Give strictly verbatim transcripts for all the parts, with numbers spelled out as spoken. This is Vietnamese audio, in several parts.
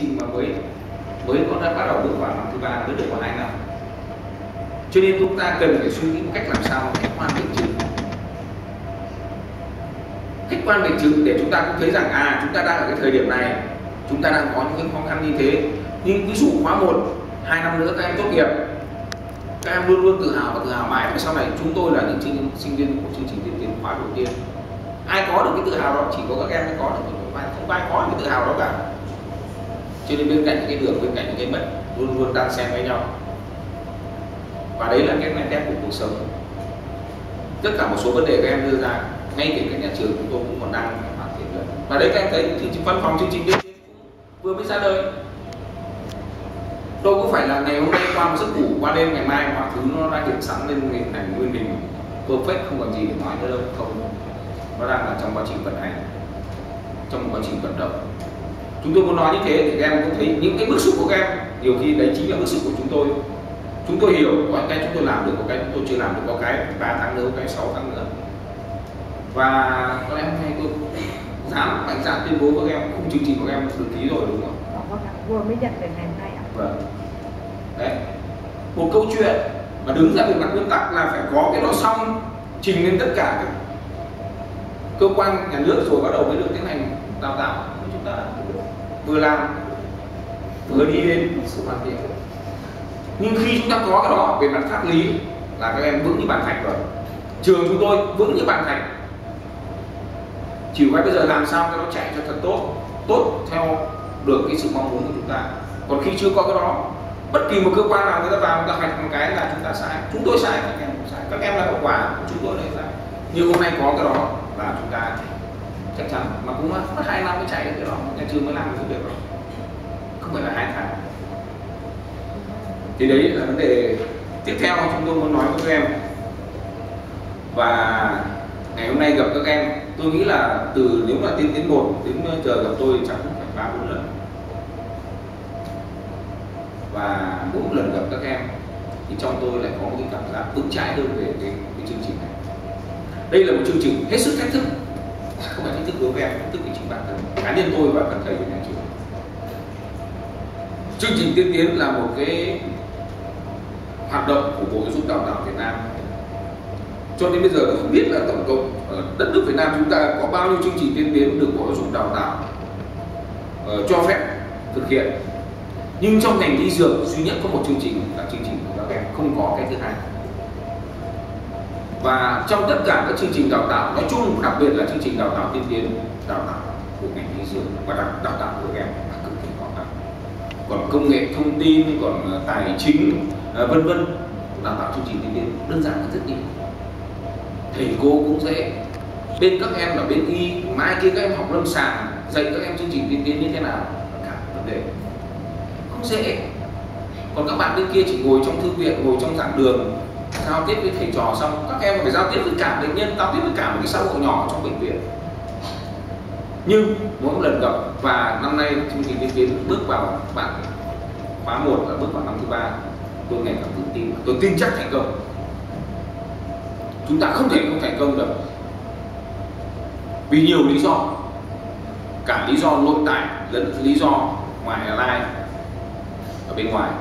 trình mà mới mới có đã bắt đầu bước vào năm thứ ba, mới được vào hai năm. Cho nên chúng ta cần phải suy nghĩ một cách làm sao khách quan biện chứng, khách quan biện chứng để chúng ta cũng thấy rằng à chúng ta đang ở cái thời điểm này, chúng ta đang có những cái khó khăn như thế. Nhưng ví dụ khóa một, hai năm nữa các em tốt nghiệp, các em luôn luôn tự hào và tự hào mãi, và sau này chúng tôi là những sinh viên của chương trình tiên tiến khóa đầu tiên. Ai có được cái tự hào đó, chỉ có các em mới có được, không ai có cái tự hào đó cả. Cho nên bên cạnh những cái đường, bên cạnh những cái bệnh luôn luôn đan xen với nhau, và đấy là cái nét đẹp của cuộc sống. Tất cả một số vấn đề các em đưa ra, ngay kể cả nhà trường chúng tôi cũng còn đang hoàn thiện được. Và đấy các em thấy chương trình văn phòng chương trình tiên tiến vừa mới ra đời. Đâu có phải là ngày hôm nay qua một giấc ngủ qua đêm ngày mai mọi thứ nó đã hiện sẵn lên hình thành nguyên hình perfect, không còn gì để nói nữa đâu. Không, nó đang là trong quá trình vận hành, trong quá trình vận động. Chúng tôi muốn nói như thế thì các em cũng thấy những cái bức xúc của các em, nhiều khi đấy chính là bức xúc của chúng tôi. Chúng tôi hiểu có cái chúng tôi làm được, có cái chúng tôi chưa làm được, có cái ba tháng nữa, có cái sáu tháng nữa. Và các em hay tôi dám mạnh dạn tuyên bố các em khung chương trình của các em được ký rồi, đúng không? Vừa mới nhận về ngày hôm nay ạ. Vâng. Đấy, một câu chuyện mà đứng ra về mặt nguyên tắc là phải có cái đó xong, trình lên tất cả các cơ quan nhà nước rồi bắt đầu mới được tiến hành đào tạo. Chúng ta vừa làm vừa đi lên sự hoàn thiện. Nhưng khi chúng ta có cái đó về mặt pháp lý là các em vững như bàn thạch rồi. Trường chúng tôi vững như bàn thạch. Chỉ phải bây giờ làm sao cho nó chạy cho thật tốt, tốt theo được cái sự mong muốn của chúng ta. Còn khi chưa có cái đó, bất kỳ một cơ quan nào người ta vào người ta hoạch một cái là chúng ta sai, chúng tôi sai, các em cũng sai, các em là hậu quả của chúng tôi là sai. Nhưng hôm nay có cái đó là chúng ta chắc chắn, mà cũng mất hai năm mới chạy được cái đó, nhà trường mới làm được việc đó, không phải là hai tháng. Thì đấy là vấn đề tiếp theo chúng tôi muốn nói với các em. Và ngày hôm nay gặp các em, tôi nghĩ là từ nếu mà tiến tiến một đến giờ gặp tôi chắc cũng phải ba bốn lần. Và mỗi một lần gặp các em thì trong tôi lại có một cái cảm giác vững chãi hơn về cái, cái chương trình này. Đây là một chương trình hết sức thách thức, không phải thách thức đối với em, thách thức với chính bản thân cá nhân tôi và các thầy của nhà trường. Chương trình tiên tiến là một cái hoạt động của Bộ Giáo dục Đào tạo Việt Nam. Cho đến bây giờ tôi không biết là tổng cộng ở đất nước Việt Nam chúng ta có bao nhiêu chương trình tiên tiến được Bộ Giáo dục Đào tạo uh, cho phép thực hiện. Nhưng trong ngành y dược duy nhất có một chương trình là chương trình của các em, không có cái thứ hai. Và trong tất cả các chương trình đào tạo nói chung, đặc biệt là chương trình đào tạo tiên tiến, đào tạo của ngành y dược và đào, đào tạo của các em là cực kỳ khó khăn. Còn công nghệ thông tin, còn tài chính, uh, vân vân, đào tạo chương trình tiên tiến đơn giản hơn rất nhiều. Thầy cô cũng dễ, bên các em là bên y, mai kia các em học lâm sàng, dạy các em chương trình tiên tiến như thế nào, cả vấn đề không dễ. Còn các bạn bên kia chỉ ngồi trong thư viện, ngồi trong giảng đường, giao tiếp với thầy trò xong, các em phải giao tiếp với cả bệnh nhân, giao tiếp với cả một cái xã hội nhỏ trong bệnh viện. Nhưng mỗi một lần gặp, và năm nay chương trình tiên tiến bước vào bạn khóa một là bước vào năm thứ ba, tôi ngày càng tự tin, tôi tin chắc thành công. Chúng ta không thể không thành công được vì nhiều lý do, cả lý do nội tại lẫn lý do ngoại lai ở bên ngoài.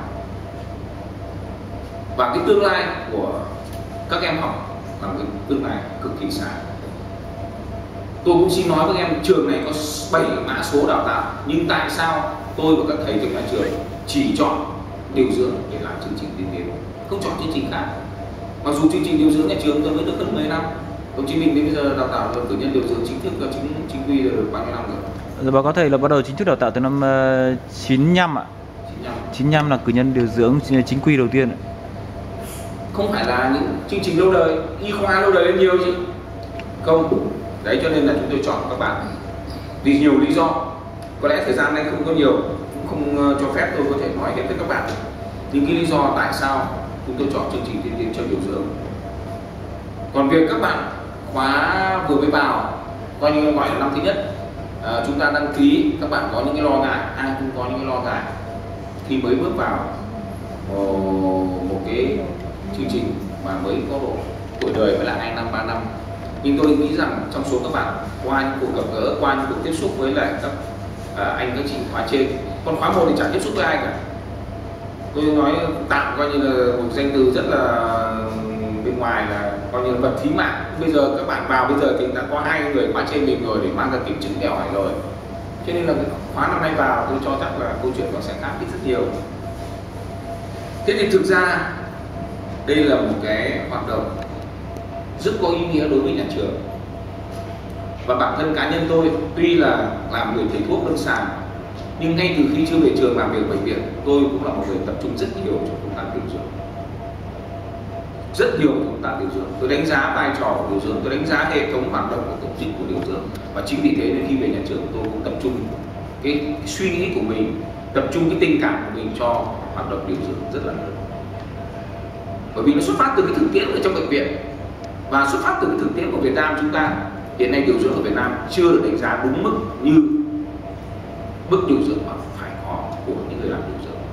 Và cái tương lai của các em học là một cái tương lai cực kỳ xa. Tôi cũng xin nói với em, trường này có bảy mã số đào tạo, nhưng tại sao tôi và các thầy trong nhà trường chỉ chọn điều dưỡng để làm chương trình tiên tiến, không chọn chương trình khác? Mặc dù chương trình điều dưỡng nhà trường tôi mới được hơn mười năm, đồng chí mình đến bây giờ đào tạo được cử nhân điều dưỡng chính thức và chính chính quy được bao nhiêu năm rồi? Dạ báo cáo thầy là bắt đầu chính thức đào tạo từ năm uh, chín lăm ạ. chín lăm là cử nhân điều dưỡng chính quy đầu tiên ạ. Không phải là những chương trình lâu đời, y khoa lâu đời lên nhiều chứ? Không. Đấy cho nên là chúng tôi chọn các bạn vì nhiều lý do. Có lẽ thời gian này không có nhiều, cũng không cho phép tôi có thể nói hết với các bạn những cái lý do tại sao chúng tôi chọn chương trình tiên tiến cho điều dưỡng. Còn việc các bạn khóa vừa mới vào, coi như gọi là năm thứ nhất, à, chúng ta đăng ký, các bạn có những cái lo ngại, ai cũng có những cái lo ngại khi mới bước vào uh, một cái chương trình mà mới có độ tuổi đời phải là hai năm, ba năm. Nhưng tôi nghĩ rằng trong số các bạn qua những cuộc gặp gỡ, qua những cuộc tiếp xúc với lại các à, anh các chị khóa trên Còn khóa một thì chẳng tiếp xúc với ai cả. Tôi nói tạm coi như là một danh từ rất là bên ngoài là coi như là vật thí mạng. Bây giờ các bạn vào bây giờ thì đã có hai người khóa trên mình rồi để mang ra kiểm chứng đèo hỏi rồi. Cho nên là cái khóa năm nay vào tôi cho chắc là câu chuyện nó sẽ khác đi rất nhiều. Thế thì thực ra đây là một cái hoạt động rất có ý nghĩa đối với nhà trường. Và bản thân cá nhân tôi tuy là làm người thầy thuốc lâm sàng, nhưng ngay từ khi chưa về trường làm việc ở bệnh viện, tôi cũng là một người tập trung rất nhiều cho công tác điều dưỡng. Rất nhiều công tác điều dưỡng. Tôi đánh giá vai trò của điều dưỡng, tôi đánh giá hệ thống hoạt động của tổ chức của điều dưỡng. Và chính vì thế nên khi về nhà trường tôi cũng tập trung cái, cái suy nghĩ của mình, tập trung cái tình cảm của mình cho hoạt động điều dưỡng rất là lớn. Bởi vì nó xuất phát từ cái thực tiễn ở trong bệnh viện và xuất phát từ cái thực tiễn của Việt Nam chúng ta. Hiện nay điều dưỡng ở Việt Nam chưa được đánh giá đúng mức như mức điều dưỡng mà phải có của những người làm điều dưỡng.